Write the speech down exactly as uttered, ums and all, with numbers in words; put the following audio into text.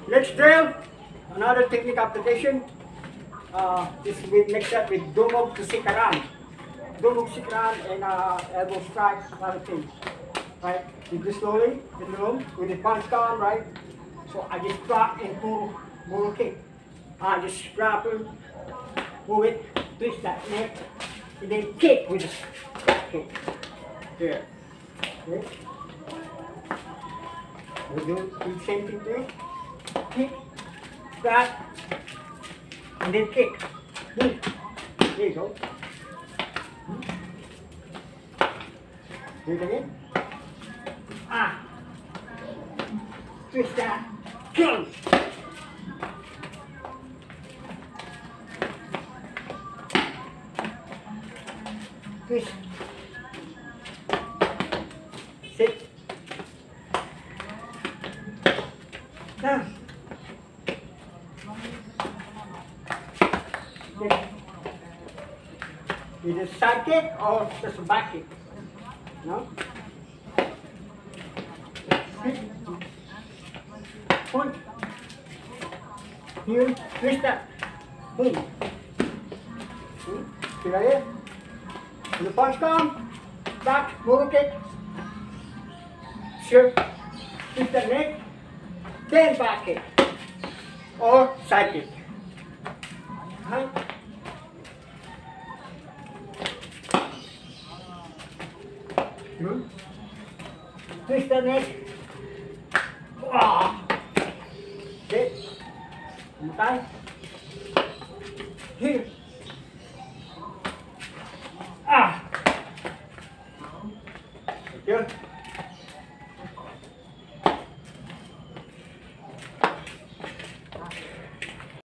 Let's drill. Another technique application. Uh, this we mix that with dumog to sikaran. Dumog sikaran and uh, elbow strike, other things. Right? You do slowly in the room with the punch down, right? So I just drop and pull, pull kick. I just grab it, move it, twist that neck, and then kick with the kick. Here. Okay. We do the same thing there. Kick, grab, and then kick. Move. There you go. Do it again. Ah. Twist that. Kill. Twist. Sit. Down. Either side kick or just a back kick. No? Punch. Here, twist that. Boom. See right here? When the punch comes, back, motor kick. Sure. Twist the neck. Then back kick. Or side kick. Right? Hmm? Twist the neck. Ah. Sit. One more time. Here.